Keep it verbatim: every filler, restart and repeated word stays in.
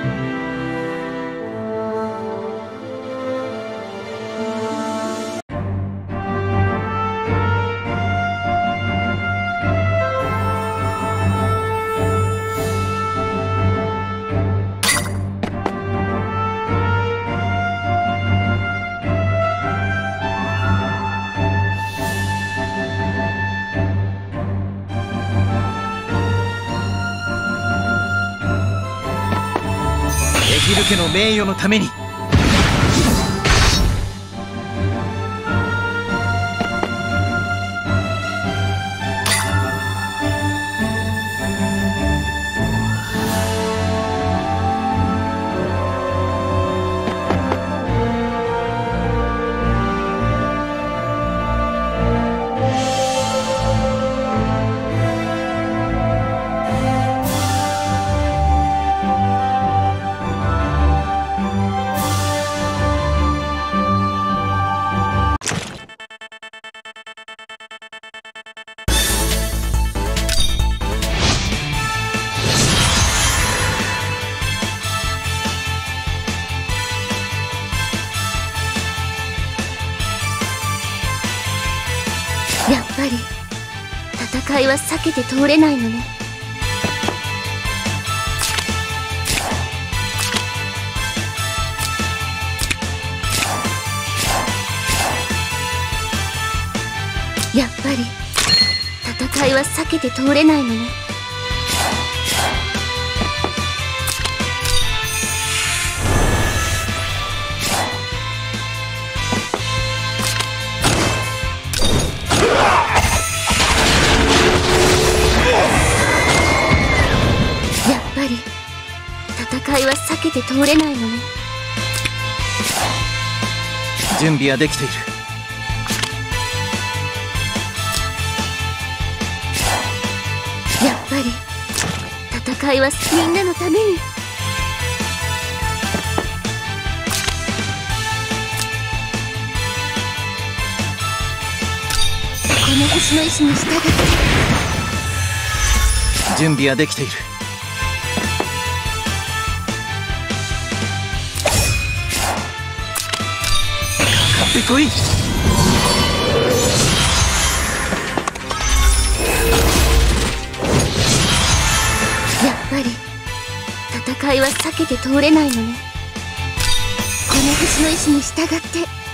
エギル家の名誉のために。 やっぱり戦いは避けて通れないのね。やっぱり戦いは避けて通れないのね。やっぱり戦いは避けて通れないのね。 準備はできている。 やっぱり戦いはみんなのために。この星の意志に従って。 準備はできている。かかってこい。 やっぱり戦いは避けて通れないのね。この星の意志に従って。